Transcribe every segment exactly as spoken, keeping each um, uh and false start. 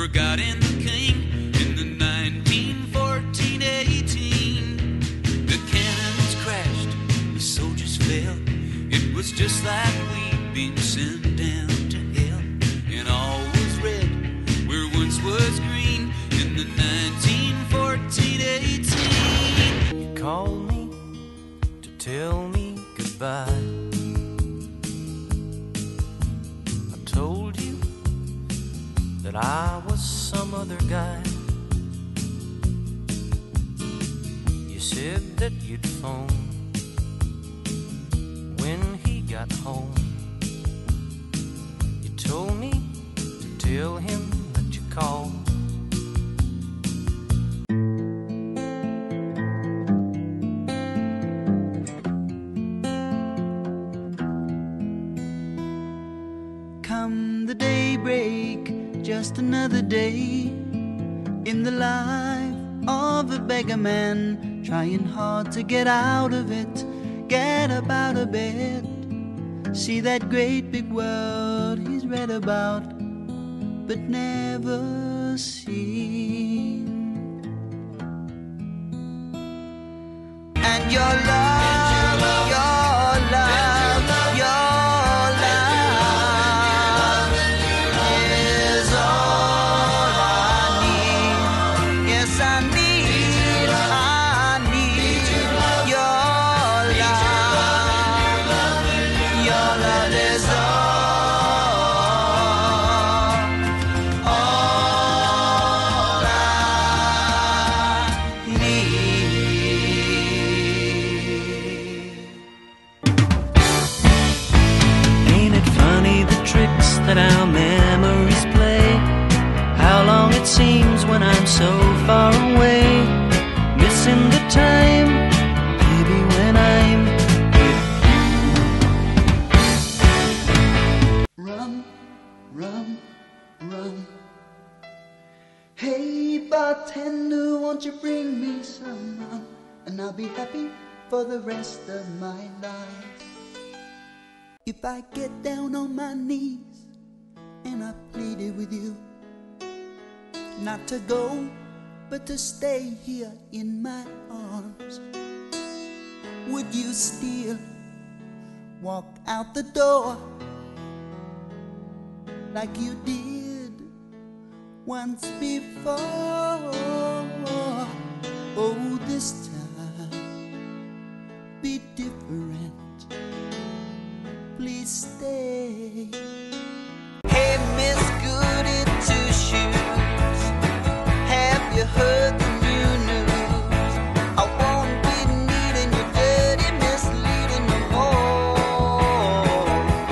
forgotten the king in the nineteen fourteen eighteen. The cannons crashed, the soldiers fell. It was just like we'd been sent down to hell. And all was red where once was green in the nineteen fourteen eighteen. You called me to tell me goodbye. I told you that I was some other guy. You said that you'd phone when he got home. You told me to tell him that you called. Come the daybreak, just another day in the life of a beggar man, trying hard to get out of it, get up out of bed, see that great big world he's read about but never seen. And your love, your love, your love is all I need. Yes, I need, I need your love. Your love is all, all I need. Ain't it funny the tricks that our memories play? How long it seems when I'm so far away, missing the time, baby, when I'm with you. Run, run, run. Hey bartender, won't you bring me some rum, and I'll be happy for the rest of my life. If I get down on my knees and I pleaded with you not to go, but to stay here in my arms, would you still walk out the door like you did once before? Oh, this time be different. Please stay. Hey, Miss Goody Two Shoes, have you heard the new news? I won't be needing your dirty, misleading no more.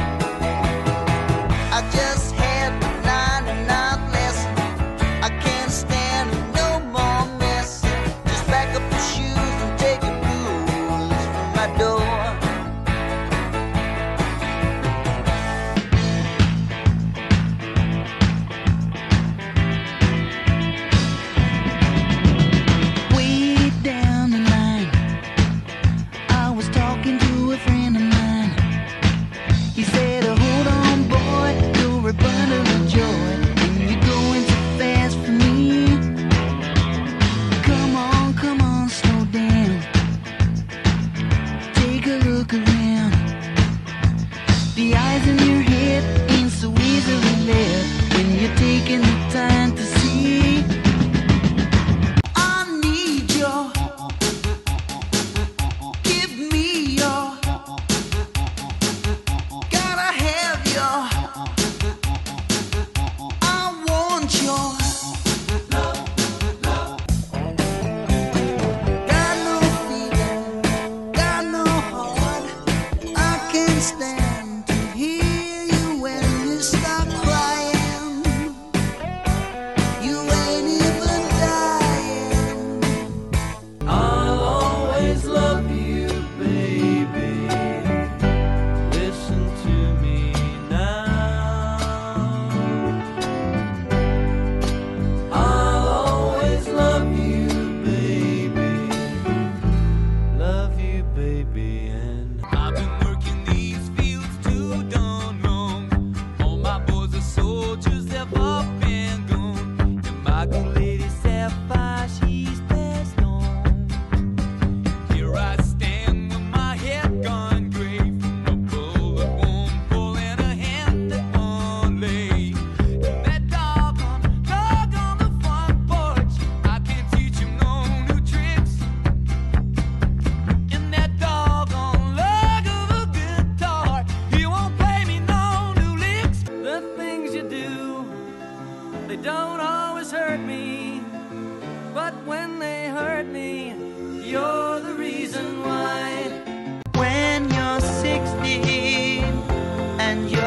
I just had the ninety-ninth lesson. I can't stand no more mess. Just pack up your shoes and take your blues from my door.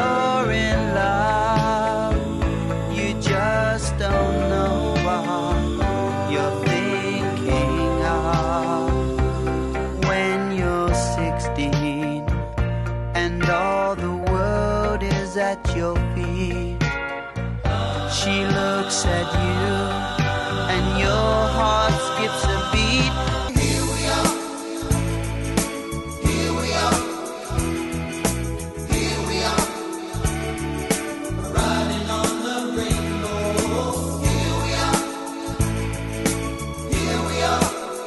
you're in love, you just don't know what you're thinking of. When you're sixteen and all the world is at your feet, she looks at you and your heart skips a beat. Here we are, here we are, here we are, riding on the rainbow. Here we are, here we are,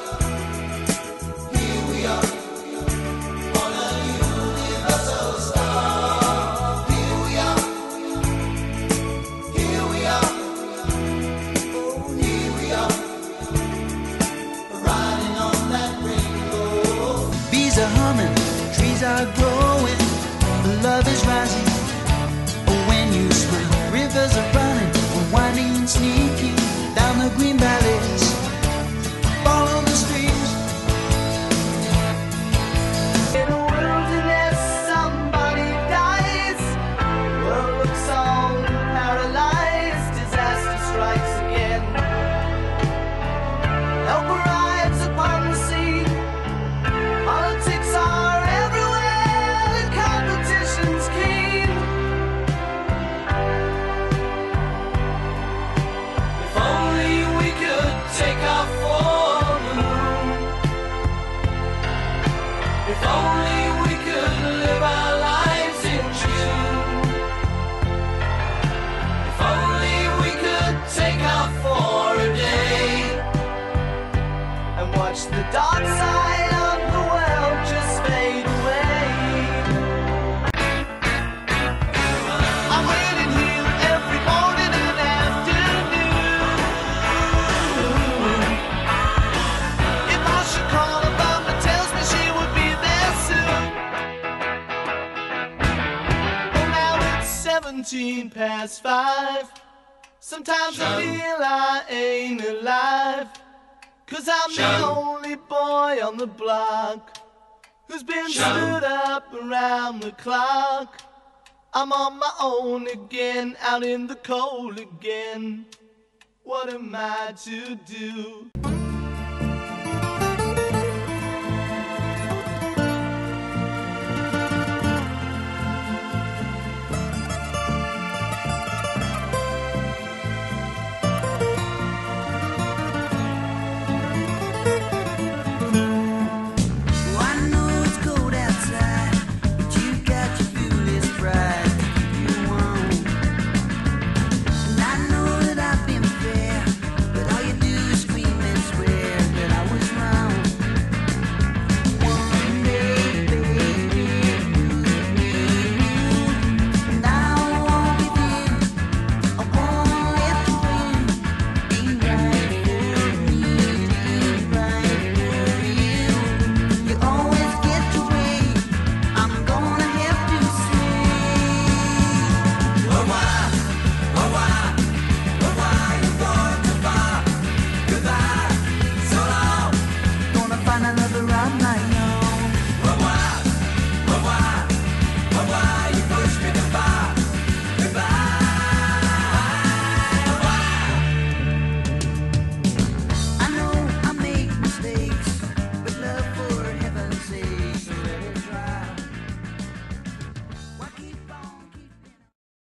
here we are, on a universal star. Here we are, here we are, oh here we are, riding on that rainbow. Bees are humming, trees are growing, love is rising. When you smile, rivers are running, winding and sneaking down the green valleys. Follow the streams. In a wilderness, somebody dies. World looks all paralyzed. Disaster strikes again. Help arrives upon the scene. Politics are everywhere. The competition's keen. If only we could take off for the moon. If only we could live our lives in June. If only we could take off for a day and watch the dark side of the world just fade away. I'm waiting here every morning and afternoon. If I should call her, Mama tells me she would be there soon. Well, now it's seventeen past five. Sometimes I feel I ain't alive, 'cause I'm the only boy on the block who's been stood up around the clock. I'm on my own again, out in the cold again. What am I to do?